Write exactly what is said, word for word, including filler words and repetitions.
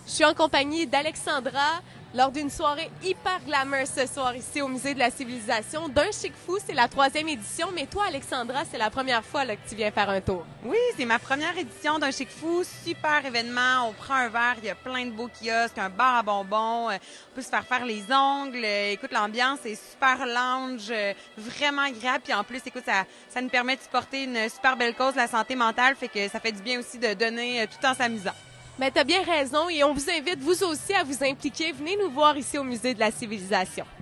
Je suis en compagnie d'Alexandra lors d'une soirée hyper glamour ce soir ici au Musée de la Civilisation. D'un Chic Fou, c'est la troisième édition, mais toi, Alexandra, c'est la première fois là, que tu viens faire un tour. Oui, c'est ma première édition d'un Chic Fou. Super événement. On prend un verre, il y a plein de beaux kiosques, un bar à bonbons. On peut se faire faire les ongles. Écoute, l'ambiance est super lounge, vraiment agréable. Puis en plus, écoute, ça, ça nous permet de supporter une super belle cause, la santé mentale. Fait que ça fait du bien aussi de donner tout en s'amusant. Mais tu as bien raison et on vous invite, vous aussi, à vous impliquer. Venez nous voir ici au Musée de la Civilisation.